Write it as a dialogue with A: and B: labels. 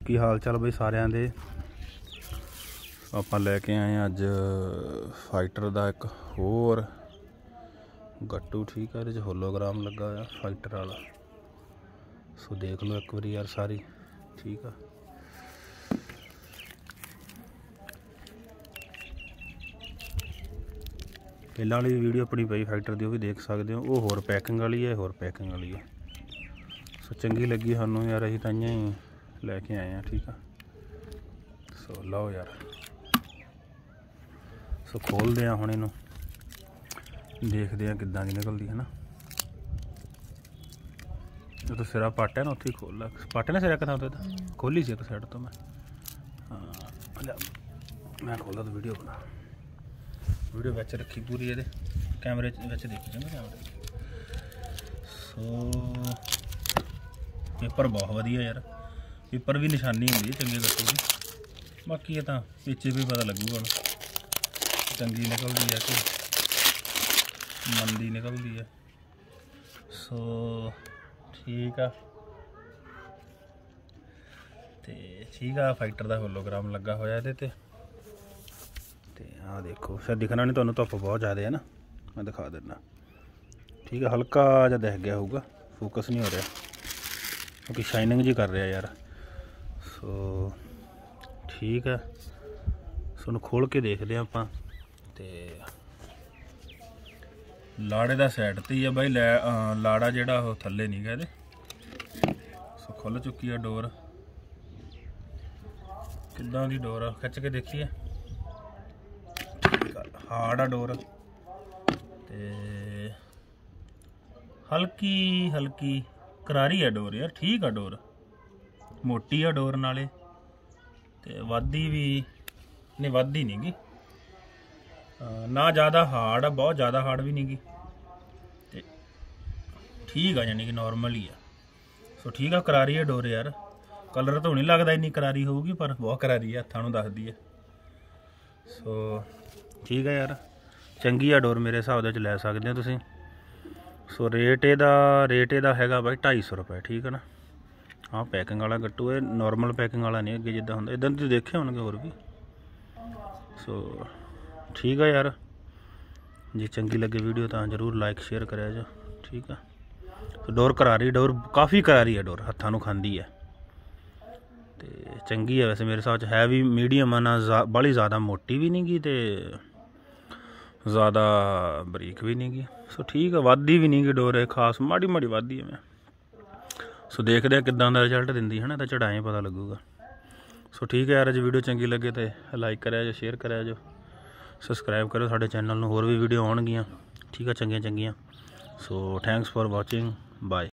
A: की हाल चाल बई सारिਆਂ ਦੇ। ਆਪਾਂ ਲੈ ਕੇ ਆਏ ਅੱਜ फाइटर ਦਾ एक होर गट्टू। ठीक है, ये होलोग्राम लगा हुआ फाइटर वाला। सो देख लो एक बार यार सारी। ठीक है, पहला वाली वीडियो अपनी पई फाइटर की, वो भी देख सकते हो। वो होर पैकिंग वाली है, होर पैकिंग वाली है। सो चंगी लगी सानू यार, असीं ताइयां ही लैके आए हैं। ठीक है, सो लो यार। सो खोलते हैं हुण इनू, देखते हैं किद्दां दी निकलदी है ना। जो तो सिरा पाटा है ना, उत्थे ही खोल ला। पाटे ने सिरा एक थां तो खोली सी एक साइड तो मैं। हाँ मैं खोला तो वीडियो बना, वीडियो बच्च रखी पूरी ये कैमरे बच्च देखी जाए कैमरे। सो पेपर बहुत वधिया यार, पेपर भी निशानी होंगी चंगे गट्टू की। बाकी ये तो पिछे भी पता लगूगा चंगी निकलती है कि मंदी निकलती है। सो ठीक है, तो ठीक है। फाइटर का होलोग्राम लगा होया ये ते आ देखो, शायद दिखना नहीं तुहानू, धुप्प बहुत ज़्यादा है ना, मैं दिखा देना। ठीक है, हल्का जा दिख गया होगा, फोकस नहीं हो रहा क्योंकि शाइनिंग जी कर रहा है यार। सो ठीक है, सो खोल के देखते हैं आप। तो लाड़े का साइड ते ही है बई, लाड़ा जिहड़ा वो थल्ले नहीं गया। सो खुल चुकी है डोर। किद्दां दी डोर आ, खिच के देखिए। हार्ड आ डोर, ते हल्की हल्की करारी है डोर यार। ठीक है डोर, मोटी आ डोर नाले, ते वादी भी नहीं, वादी नहीं गी ना, ज़्यादा हार्ड आ, बहुत ज़्यादा हार्ड भी नहीं गी। ते ठीक है, यानी कि नॉर्मल ही है। सो ठीक है, करारी है डोर यार। कलर तो नहीं लगता इन्नी करारी होगी, पर बहुत करारी है, हत्थां नूं दसदी है। सो ठीक है यार, चंगी है डोर, मेरे हिसाब से लै सकते हो तुसीं। सो रेट ਇਹਦਾ हैगा भाई 250 रुपये। ठीक है ना। हाँ पैकिंग वाला गट्टू है, नॉर्मल पैकिंग वाला नहीं अगे जिद्दां हुंदा, इदां तुसीं देखे होणगे होर भी। सो ठीक है यार, जे चंगी लगे वीडियो तो जरूर लाइक शेयर करा जो। ठीक है, तो डोर करारी, डोर काफ़ी करारी है, डोर हत्थां नूं खांदी है। तो चंगी है वैसे मेरे हिसाब से, है भी मीडियम है ना, बड़ी ज़्यादा मोटी भी नहीं गी ते ज़्यादा बरीक भी नहीं गी। सो ठीक है, वादी भी नहीं गी डोर है खास, माड़ी माड़ी वादी है मैं। सो देखते हैं किद्दां दा रिजल्ट दिंदी है ना, तो चढ़ाएं पता लगूगा। सो ठीक है यार, जो वीडियो चंगी लगे तो लाइक करा जो, शेयर करा जो, सबसक्राइब करो साडे चैनल नूं, होर भी वीडियो आउणगियां। ठीक है, चंगियां। So thanks for watching, bye.